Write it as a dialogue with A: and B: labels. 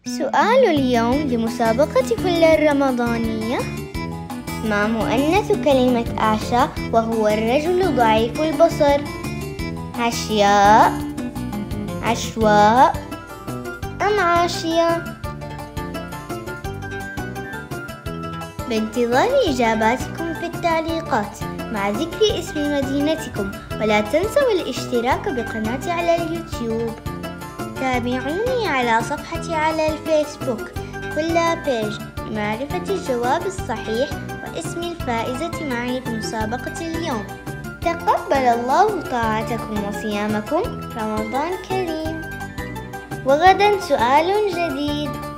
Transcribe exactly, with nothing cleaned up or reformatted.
A: سؤال اليوم لمسابقة فل الرمضانية: ما مؤنث كلمة أعشى وهو الرجل ضعيف البصر؟ عشياء، عشواء، أم عاشية؟ بانتظار إجاباتكم في التعليقات مع ذكر اسم مدينتكم، ولا تنسوا الاشتراك بقناتي على اليوتيوب. تابعوني على صفحتي على الفيسبوك فل بيج لمعرفة الجواب الصحيح واسم الفائزة معي في مسابقة اليوم. تقبل الله طاعتكم وصيامكم، رمضان كريم. وغدا سؤال جديد.